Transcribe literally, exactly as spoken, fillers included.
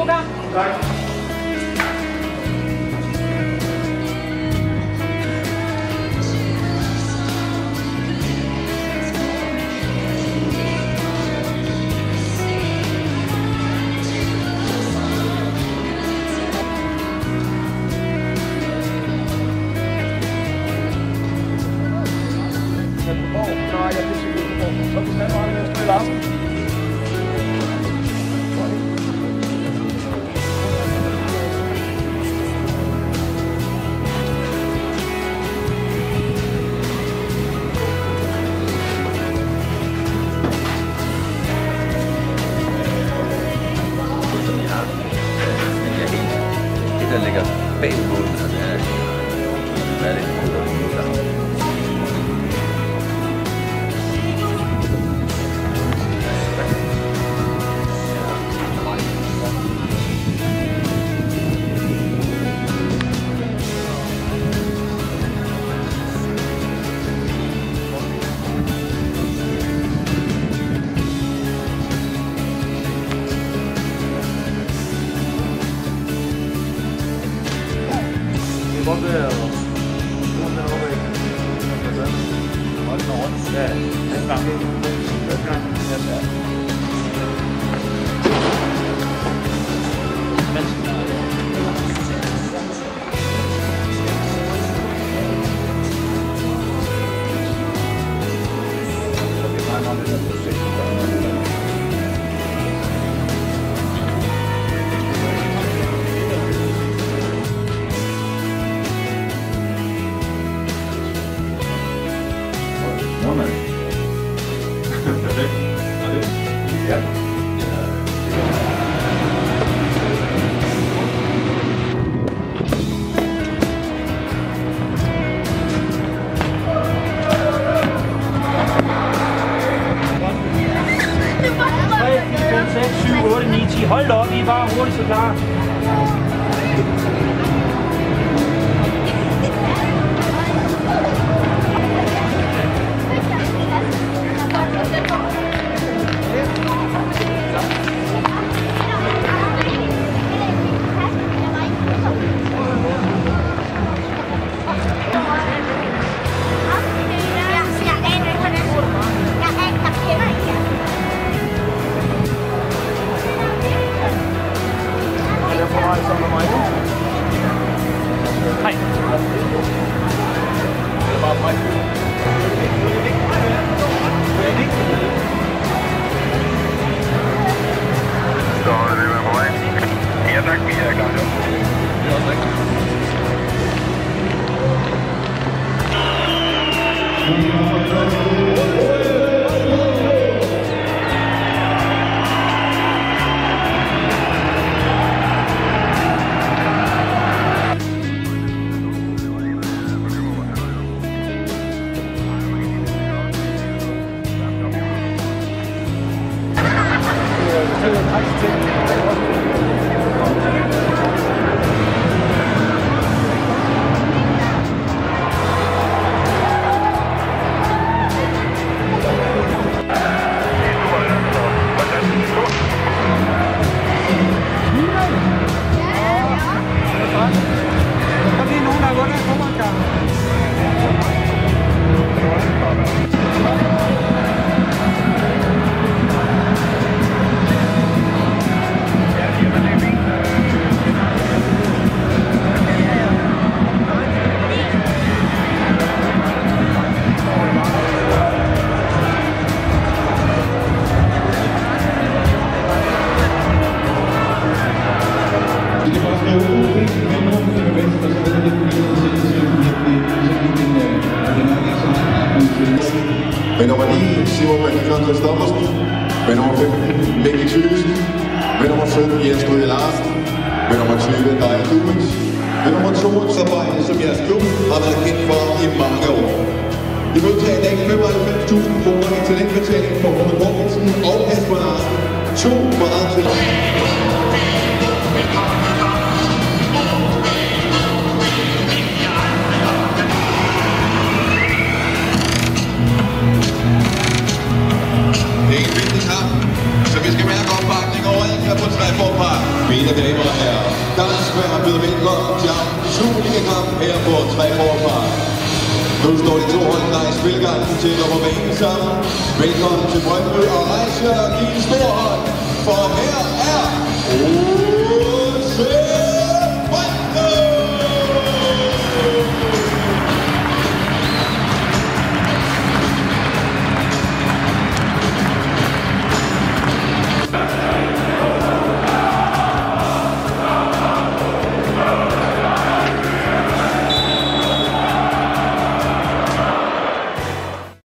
gang. Tak. Nej, jeg bliver sikkert på. Så vi skal meget med at spille aften. Det der ligger bag målen, og det er, hvad er det? Godt ved at bruge den over i hold den over. Ja, den gang. Den gang. Ja, ja. Ja. tre, fire, fem, seks, syv, otte, ni, ti. Hold op, I er bare hurtigt så klar. Hej. Så det er på vej. Ja tak, vi er klar. Det er også rigtigt. Med nummer ni, Simon Benjamin Christoffersen. Med nummer femten, Mikkel Thyssen. Med nummer sytten, Jens Gryde Larsen. Med nummer tyve, Daja Dumitz. Med nummer toogtredive, som jeres klub har været kendt for i mange år. I modtager i dag femoghalvfems tusind kroner i talentbetaling for Rune Mortensen og Kasper Larsen. To meget til. Det er en vigtig kamp, så vi skal mærke opbakning overalt her på Treforpark. Vi er Frederiksberg har byder velkommen til Superliga-kamp her på tre Park. Nu står de to hold klar i spilgangen til at på banen sammen. Velkommen til Brøndby og Rejse og giv en stor hånd, for her er...